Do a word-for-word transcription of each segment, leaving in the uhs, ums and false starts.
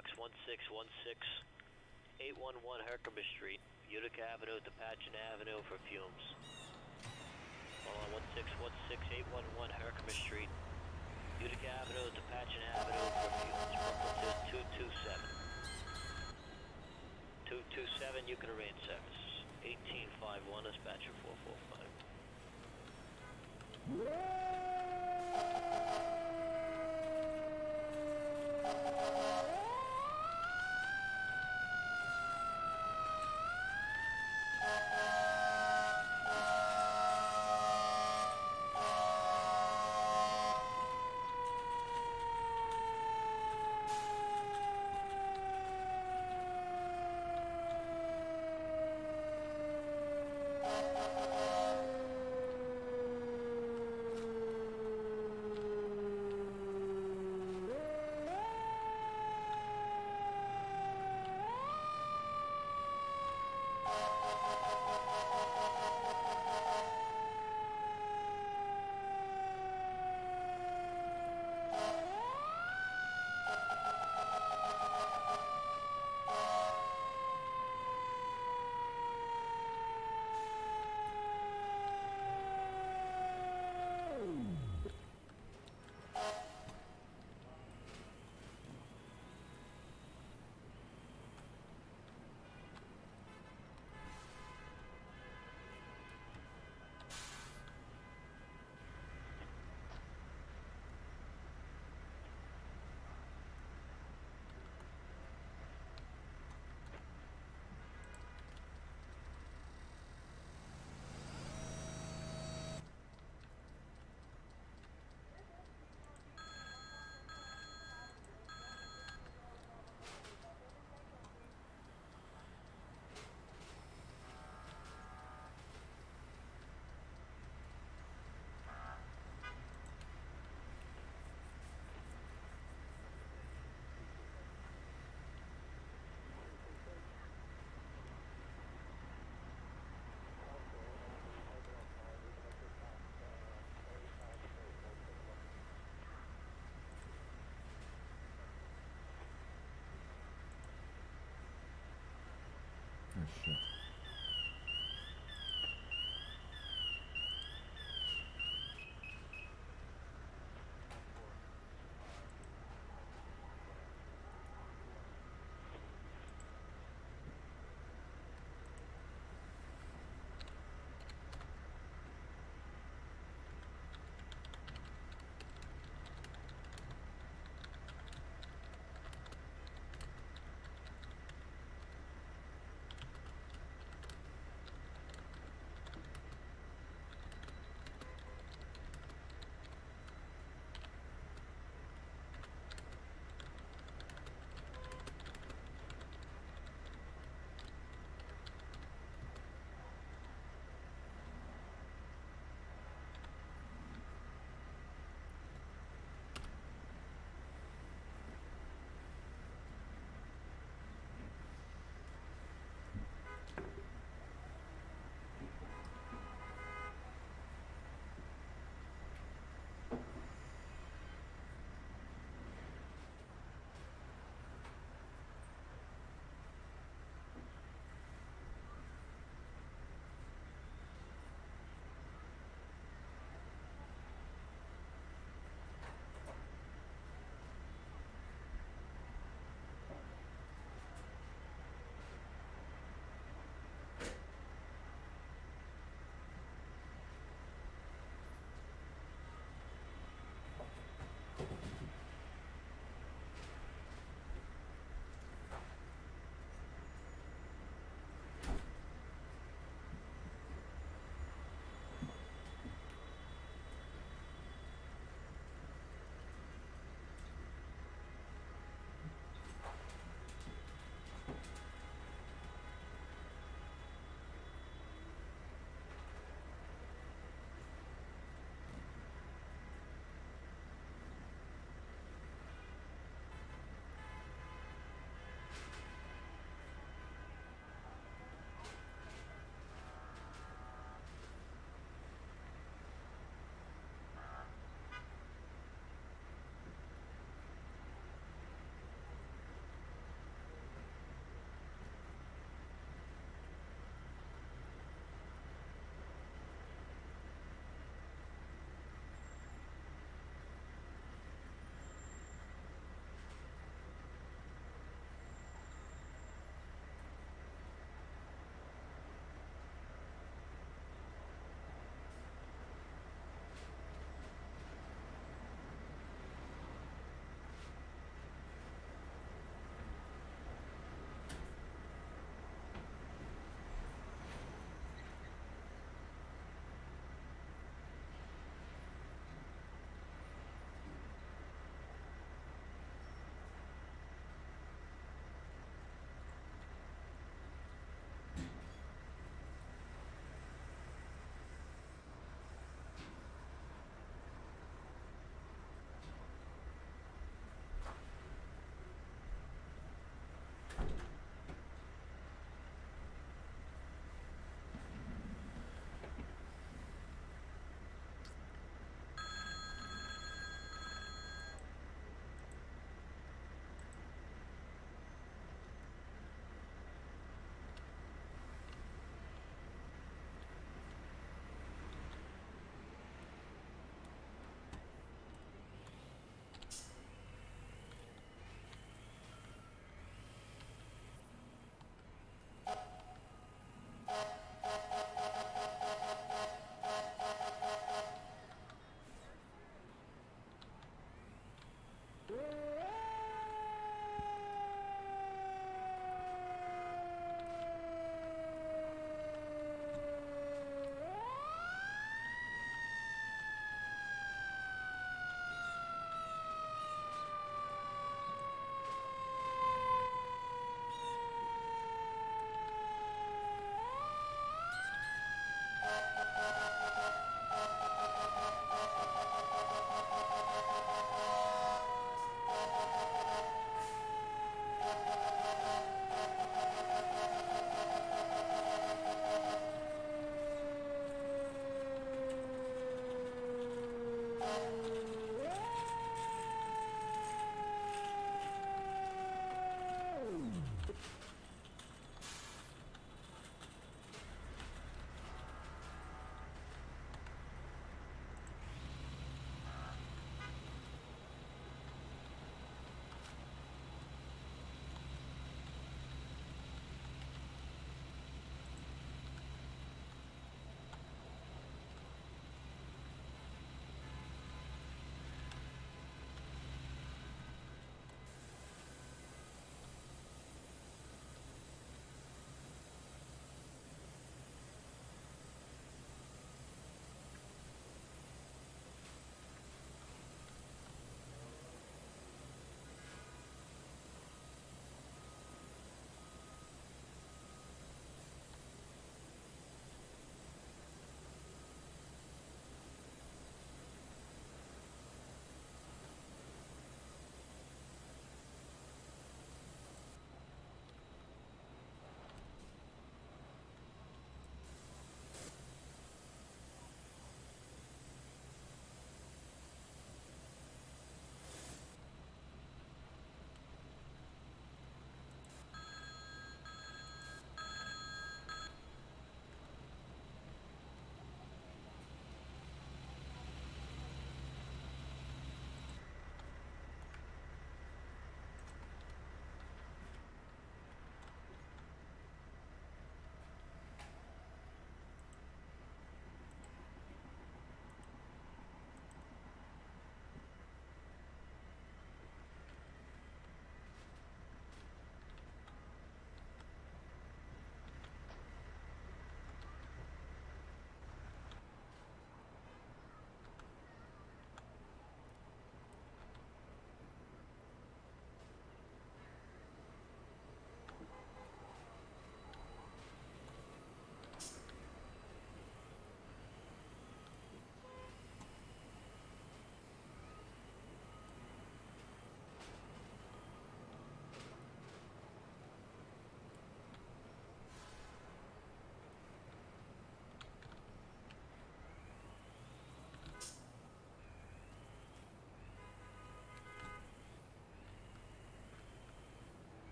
Box one six one six, eight one one Herkimer Street, Utica Avenue to Patchen Avenue for fumes. Hold on, one six one six, eight one one Herkimer Street, Utica Avenue to Patchen Avenue for fumes. Brooklyn to two two seven. two two seven, you can arrange service. eighteen five one, dispatcher four four five. Oh shit.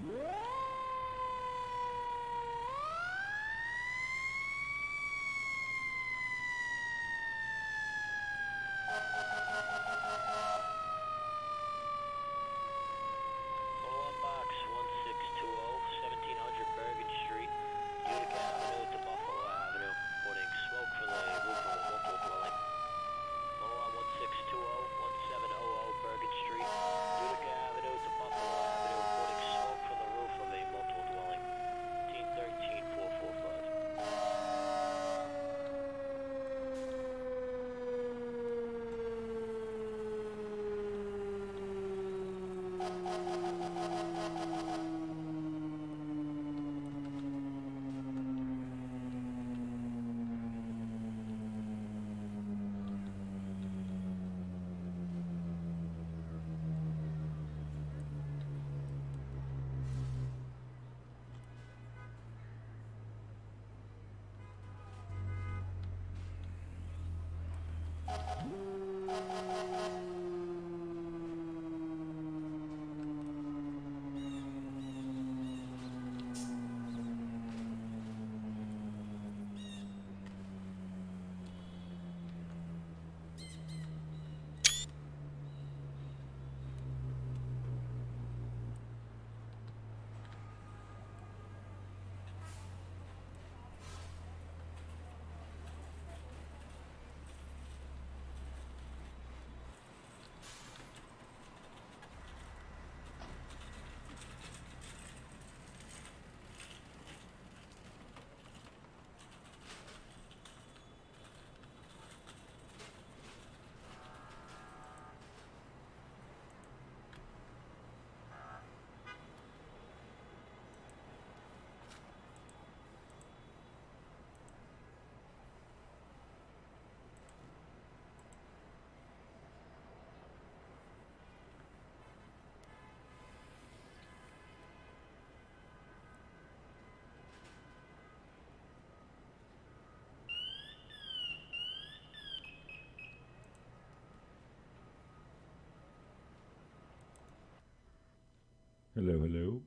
Hello, hello.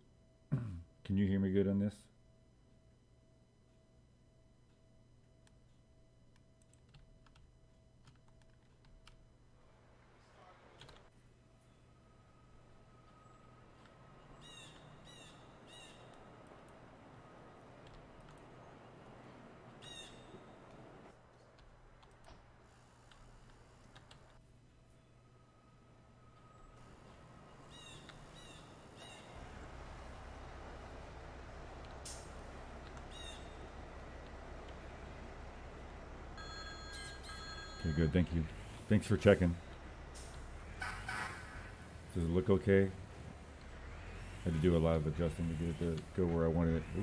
Can you hear me good on this? Okay, good. Thank you. Thanks for checking. Does it look okay? Had to do a lot of adjusting to get it to go where I wanted it. Oop.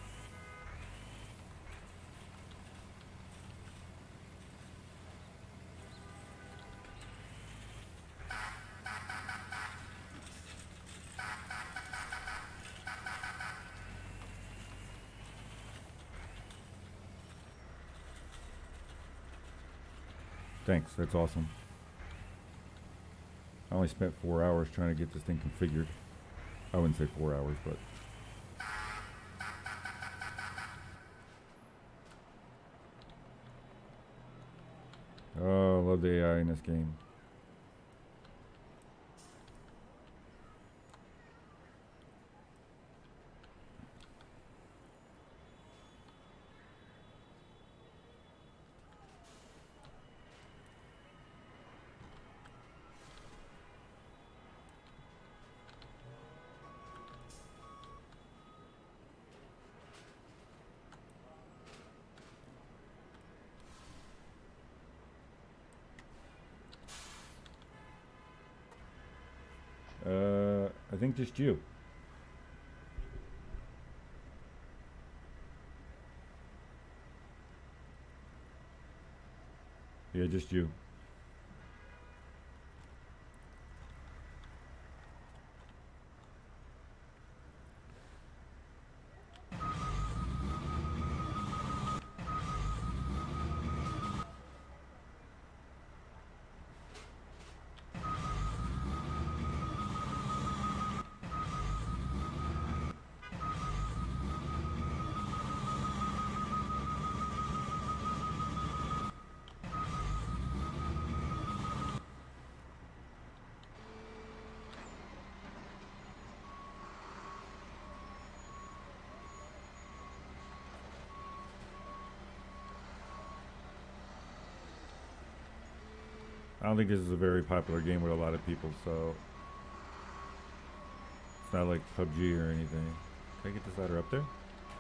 Thanks, that's awesome. I only spent four hours trying to get this thing configured. I wouldn't say four hours, but... Oh, I love the A I in this game. Uh, I think just you. Yeah, just you. don't think this is a very popular game with a lot of people, so it's not like P U B G or anything. Can I get this ladder up there?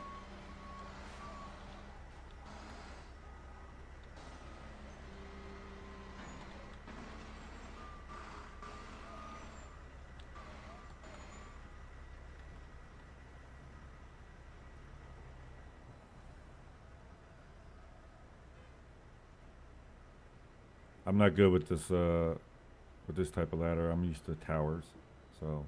I'm not good with this uh, with this type of ladder. I'm used to towers, so.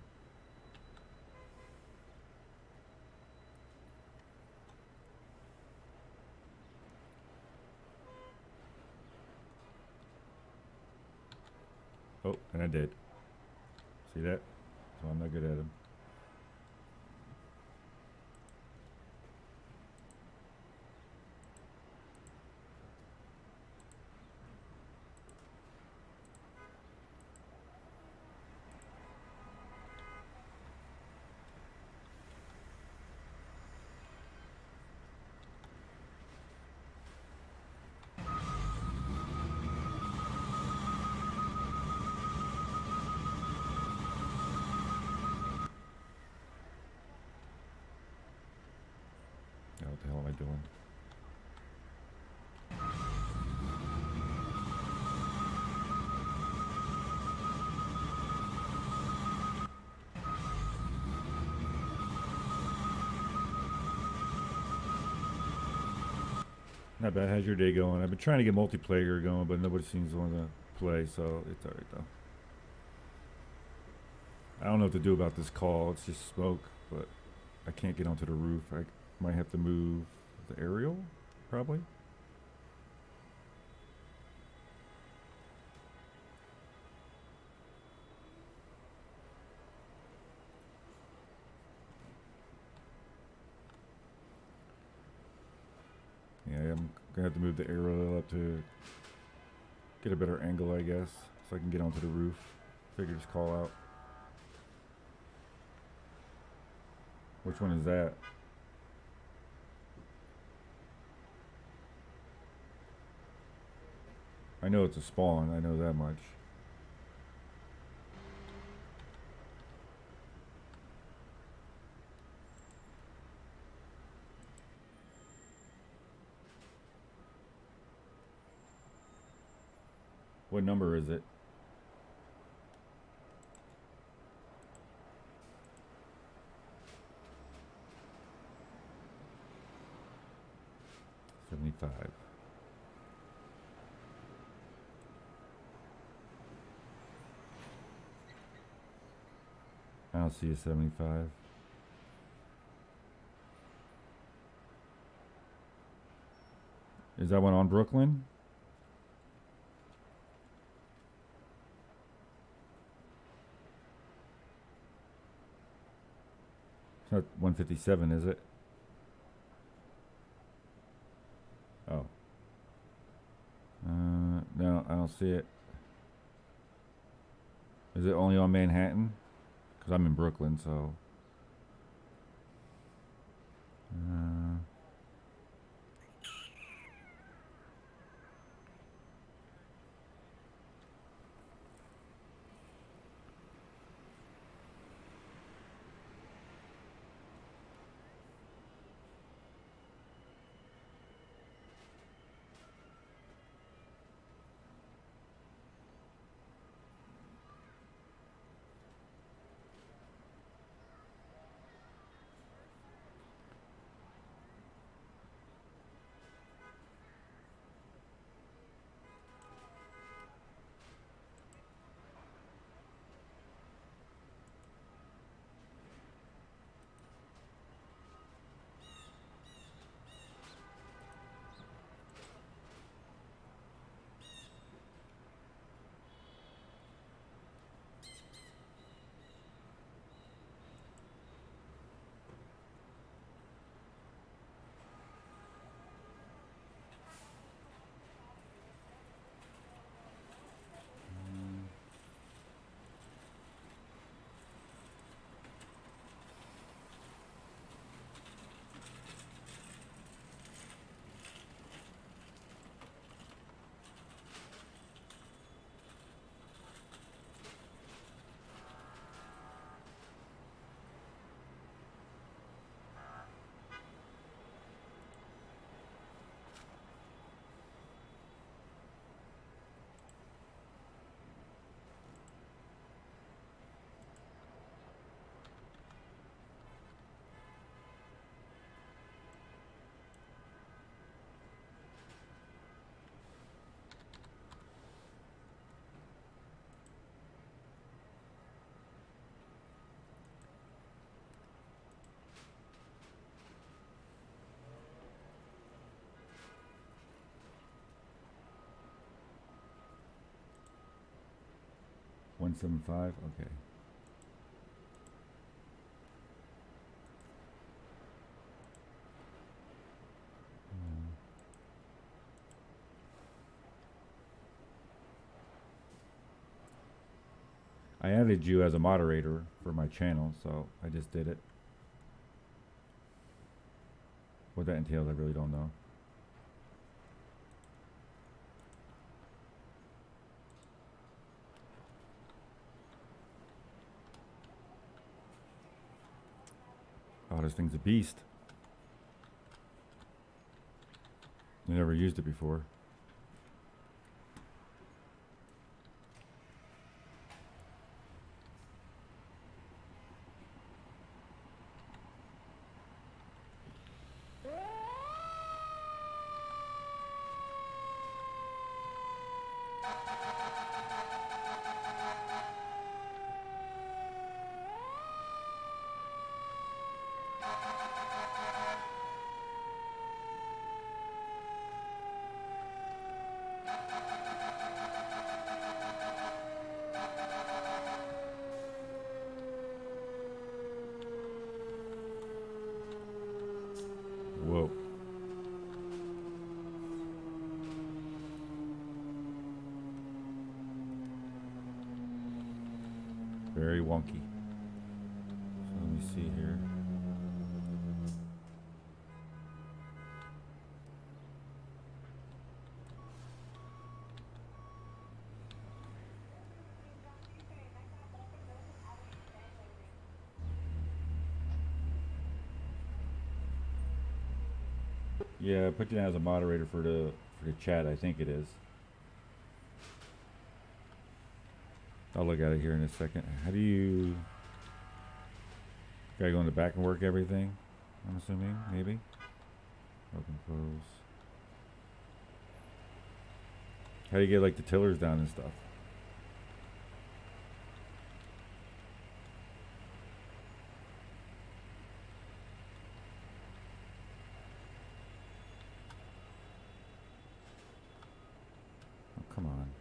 Oh, and I did. See that? So I'm not good at them. What the hell am I doing? Not bad. How's your day going? I've been trying to get multiplayer going, but nobody seems to want to play, so it's alright though. I don't know what to do about this call. It's just smoke, but I can't get onto the roof. I might have to move the aerial, probably. Yeah, I'm gonna have to move the aerial up to get a better angle, I guess, so I can get onto the roof. Figure this call out. Which one is that? I know it's a spawn, I know that much. What number is it? seventy-five. I don't see a seventy-five. Is that one on Brooklyn? It's not one fifty-seven, is it? Oh. Uh, no, I don't see it. Is it only on Manhattan? Because I'm in Brooklyn, so. Uh, one seven five. Okay. I added you as a moderator for my channel, so I just did it. What that entails, I really don't know. Oh, this thing's a beast. I never used it before. Whoa. Very wonky. So let me see here. Yeah, I put you down as a moderator for the for the chat. I think it is. I'll look at it here in a second. How do you? Gotta go in the back and work everything. I'm assuming, maybe. Open, close. How do you get like the tillers down and stuff? Oh, come on.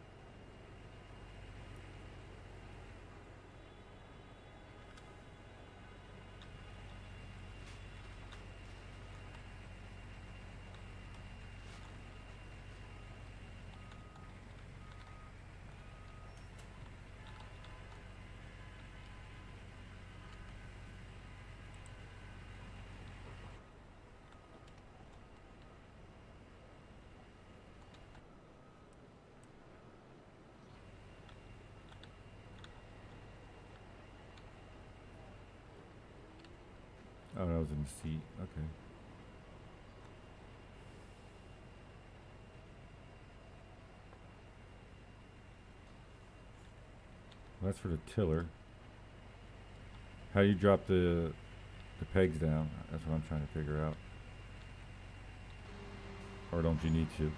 Oh, that was in the seat. Okay. Well, that's for the tiller. How do you drop the the pegs down? That's what I'm trying to figure out. Or don't you need to?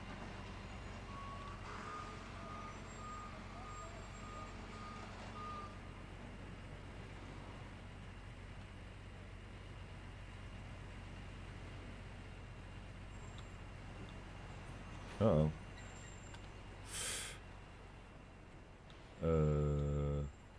Uh-oh. Uh...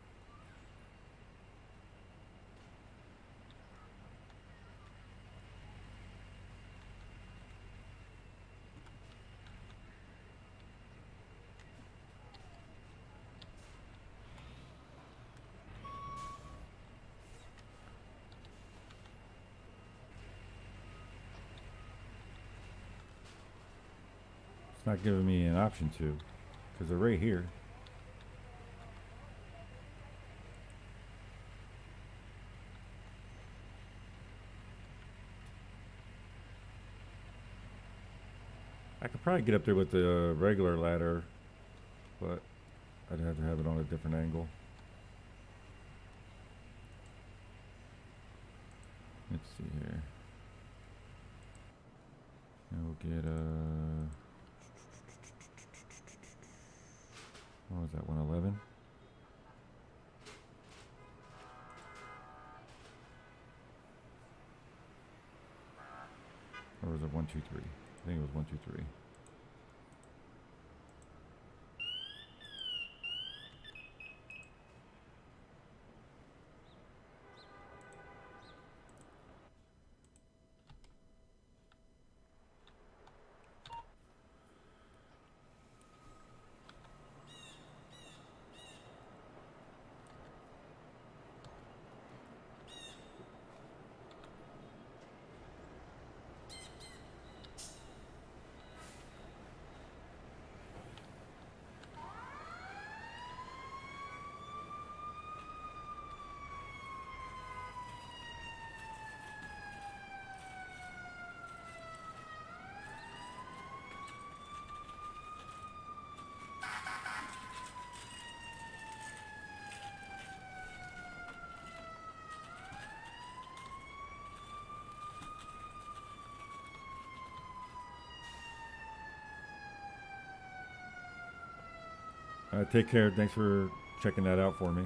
It's not giving me an option to, because they're right here. I could probably get up there with the regular ladder, but I'd have to have it on a different angle. Let's see here. And we'll get a... What was that, one eleven? Or was it one two three? I think it was one two three. Uh, take care. Thanks for checking that out for me.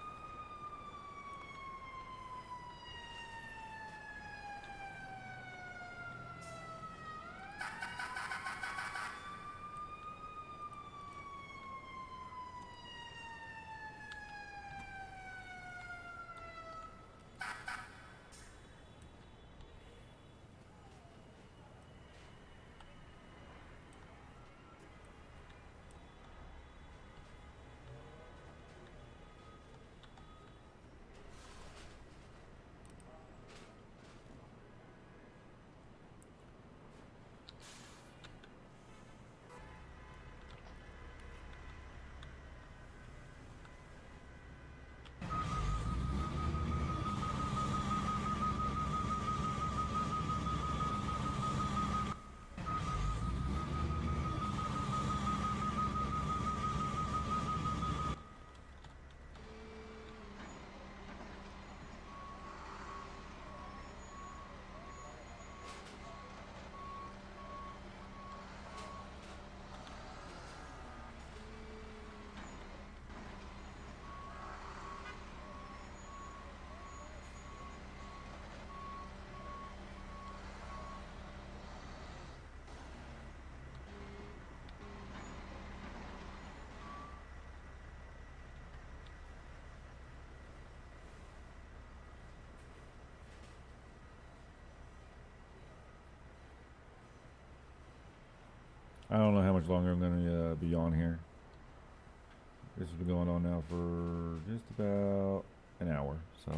I don't know how much longer I'm going to uh, be on here. This has been going on now for just about an hour, so.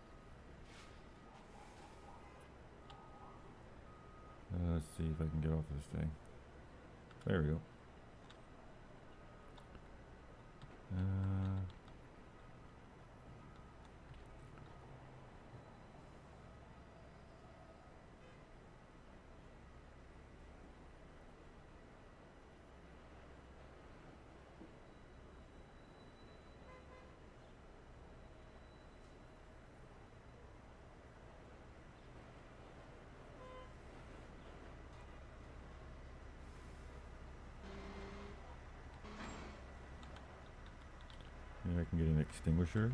Uh, let's see if I can get off this thing. There we go. Uh, maybe I can get an extinguisher.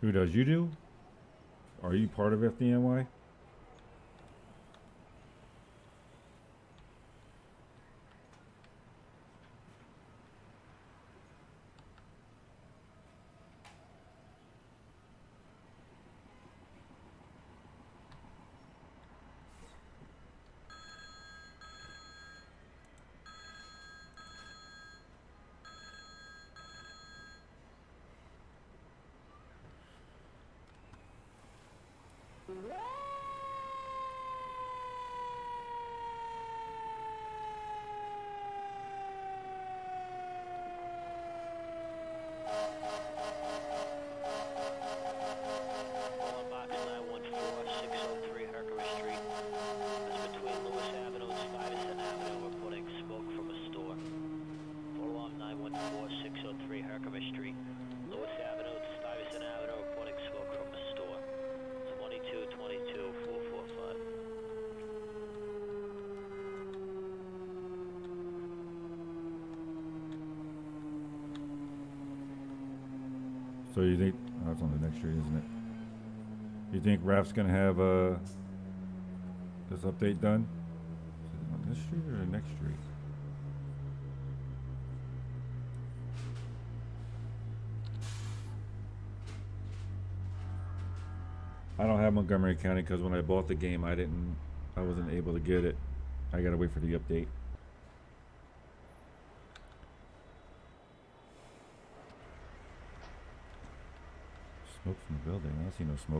Who does? You do? Are you part of F D N Y? Calling box nine one four, six oh three Herkimer Street. It's between Lewis Avenue and Stuyvesant Avenue. Reporting smoke from a store. Photo alarm nine one four, six oh three Herkimer Street. Lewis Avenue to Stuyvesant Avenue. Reporting smoke from a store. twenty-two twenty-two, four four five. So you think, oh, it's on the next street, isn't it? You think Raf's gonna have uh, this update done? Is it on this street or the next street? I don't have Montgomery County because when I bought the game, I didn't, I wasn't able to get it. I gotta wait for the update. Smoke from the building. I don't see no smoke.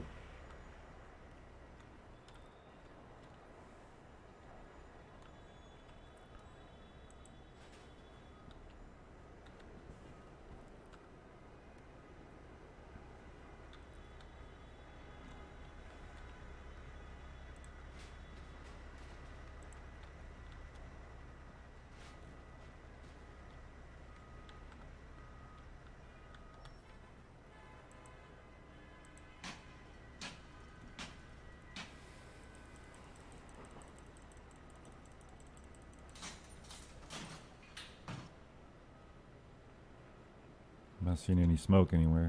I'm not seeing any smoke anywhere.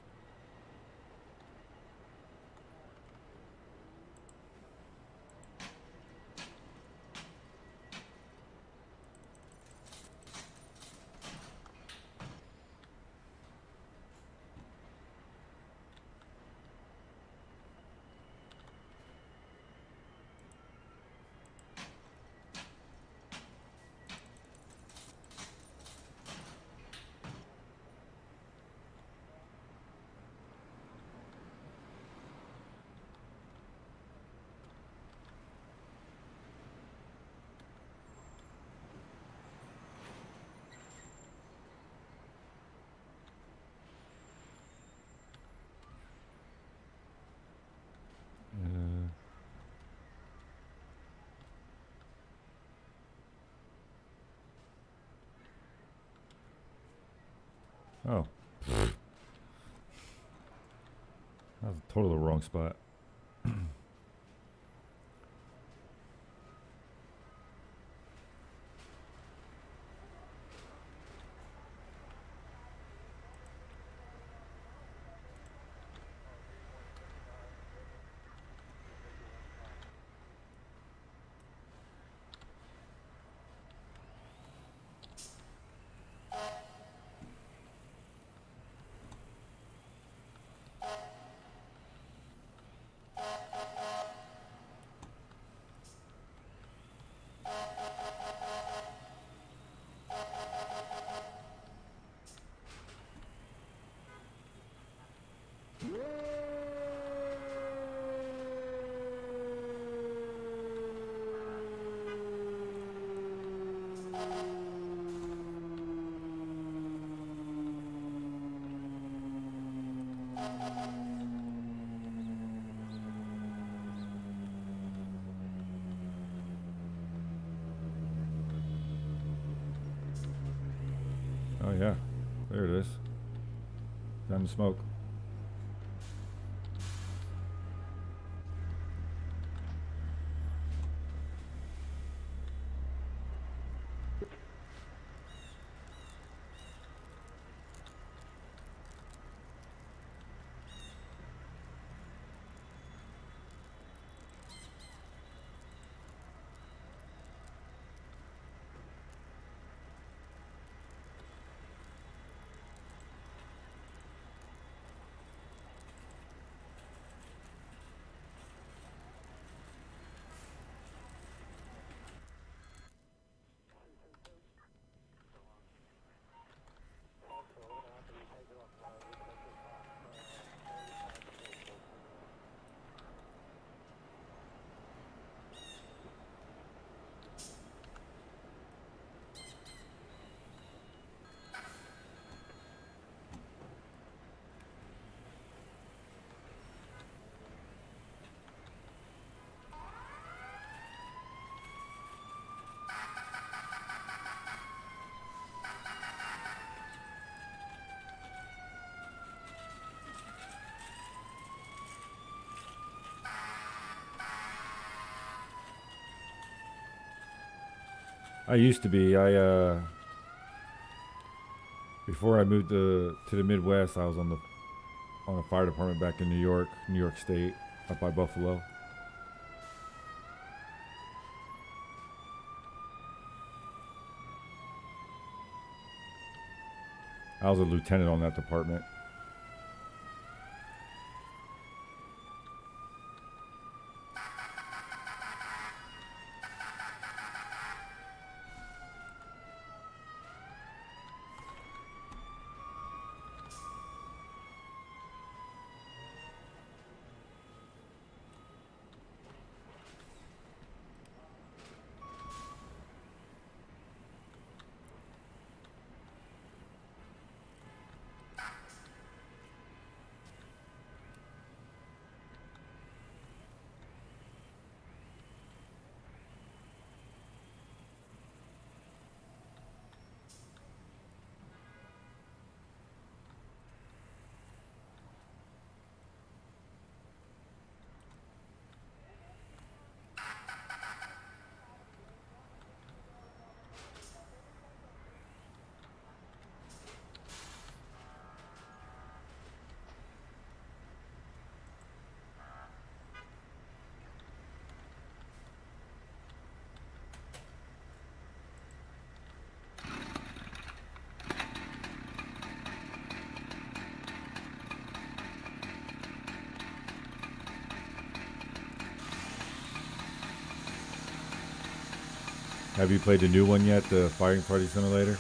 Oh. That was totally the wrong spot. Oh yeah, there it is. Time to smoke. I used to be. I uh, before I moved to to the Midwest, I was on the on the fire department back in New York, New York State, up by Buffalo. I was a lieutenant on that department. Have you played the new one yet, the Fighting Party Simulator?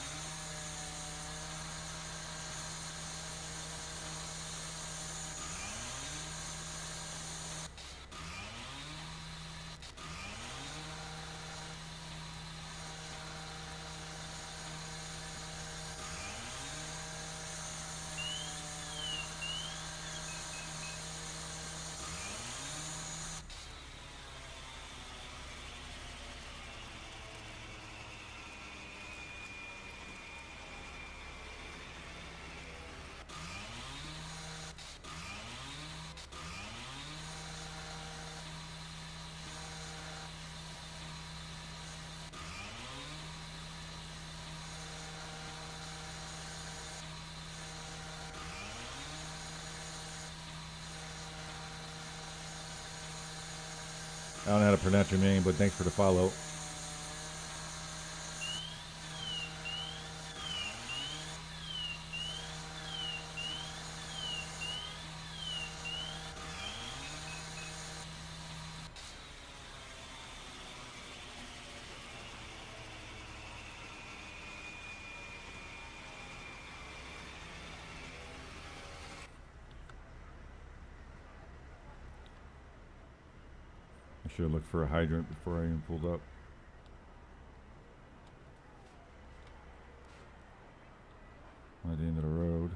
I don't know how to pronounce your name, but thanks for the follow. I should have looked for a hydrant before I even pulled up. At the end of the road.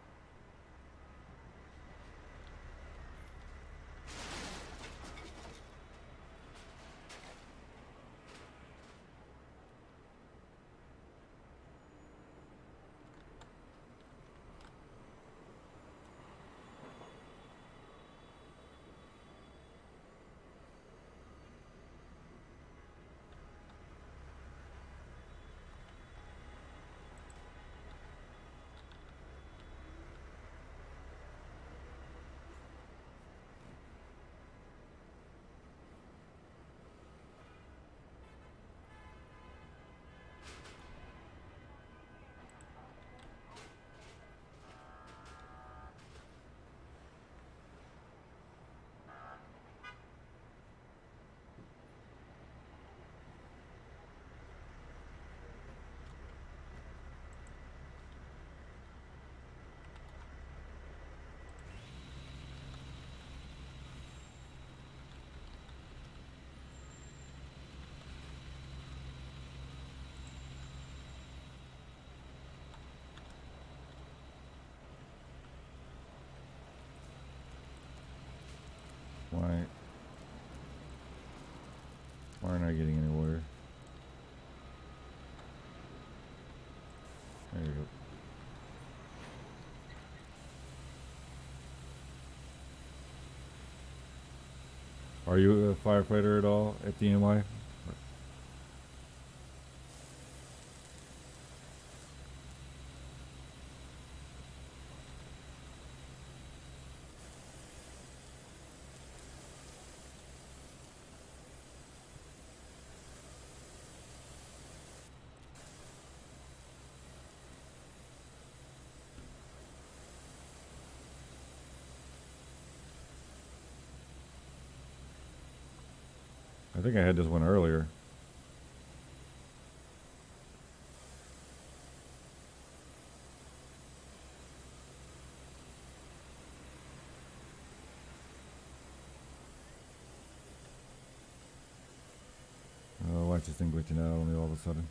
Why? Why aren't I getting any water? There you go. Are you a firefighter at all at D N Y? I think I had this one earlier. Oh, why is this thing glitching out on me all of a sudden?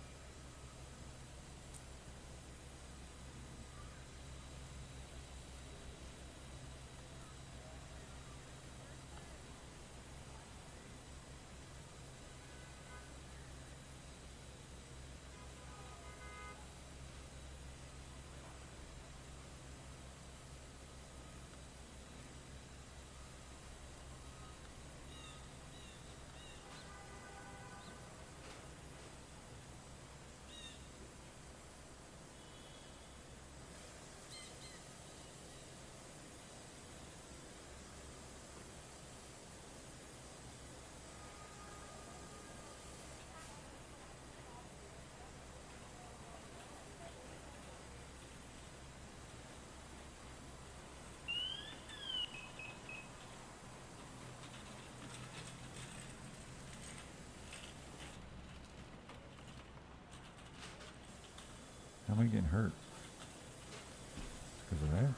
How am I getting hurt? Because of that?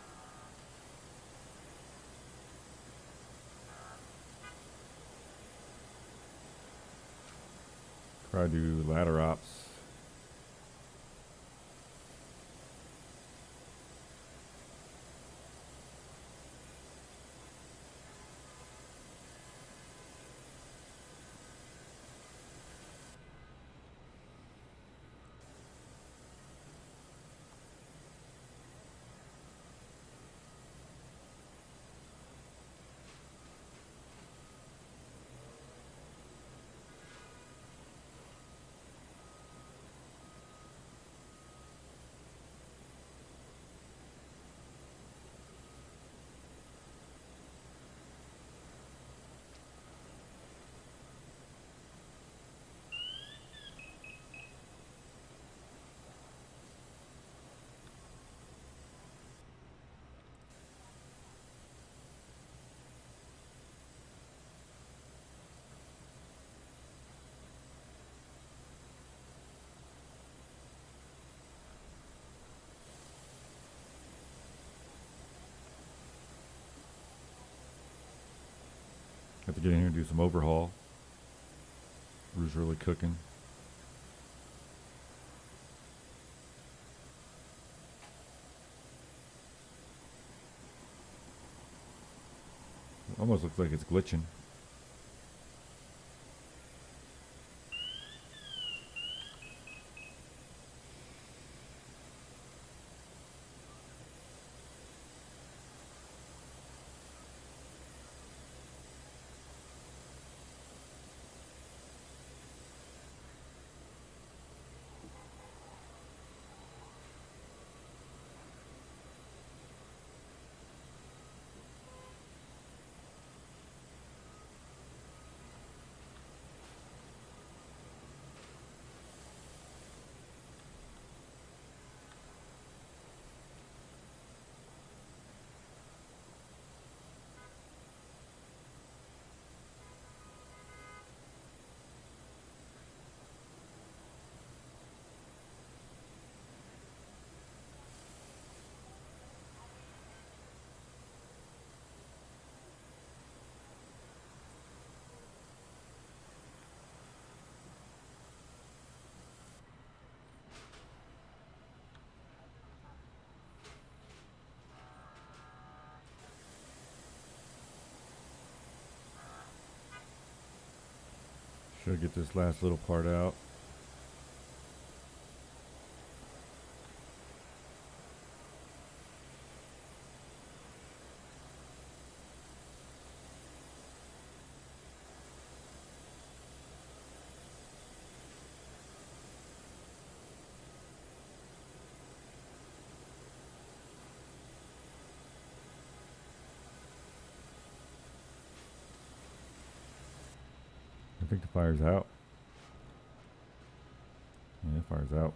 Try to do ladder ops. Have to get in here and do some overhaul. Roo's really cooking. Almost looks like it's glitching. Should get this last little part out. I think the fire's out. Yeah, fire's out.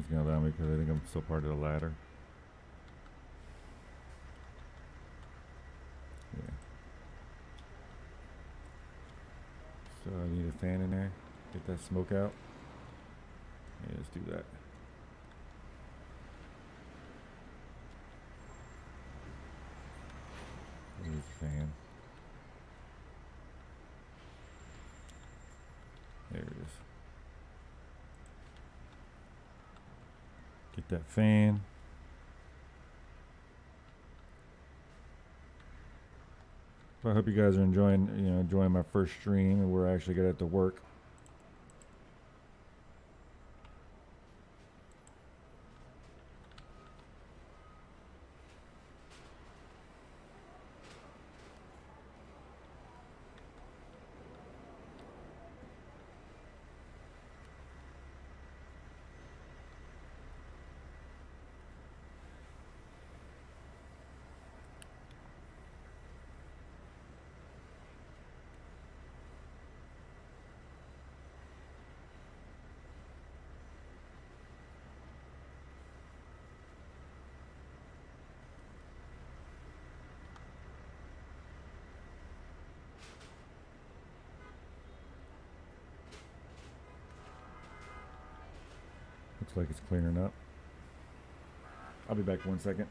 it's gonna allow me because I think I'm still part of the ladder. Yeah. So I need a fan in there. Get that smoke out. Yeah, let's do that. There's the fan. There it is. Get that fan. Well, I hope you guys are enjoying, you know, enjoying my first stream, and we're actually gonna have to work. Looks like it's clearing up. I'll be back one second.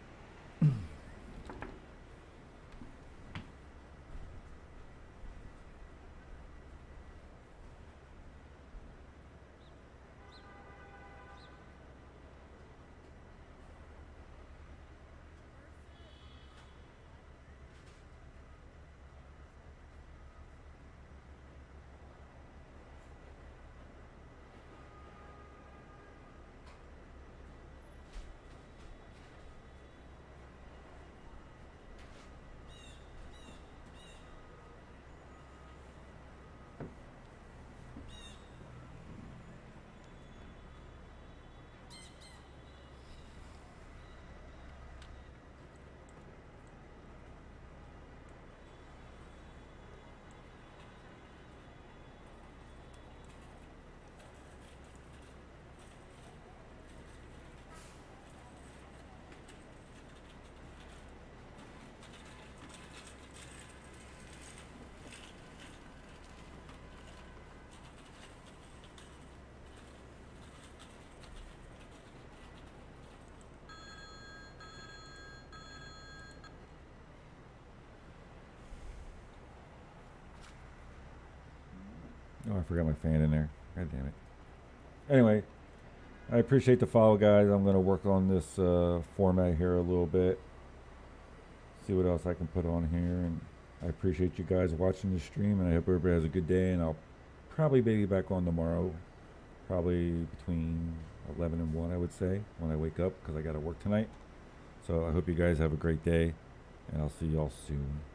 Oh, I forgot my fan in there. God damn it. Anyway, I appreciate the follow, guys. I'm going to work on this uh, format here a little bit. See what else I can put on here. And I appreciate you guys watching the stream. And I hope everybody has a good day. And I'll probably be back on tomorrow. Probably between eleven and one, I would say, when I wake up. Because I got to work tonight. So I hope you guys have a great day. And I'll see y'all soon.